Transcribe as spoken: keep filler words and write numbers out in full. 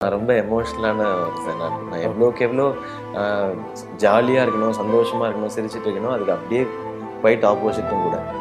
நான் ரொம்ப எமோஷனலான ஒருத்தன் நான். நான் எவ்வளோக்கு எவ்வளோ அ ஜாலியா இருக்கணும், சந்தோஷமா இருக்கணும், சிரிச்சுட்டு இருக்கணும், அதுக்கு அப்படியே குவைட் ஆப்போசிட்டும் கூட.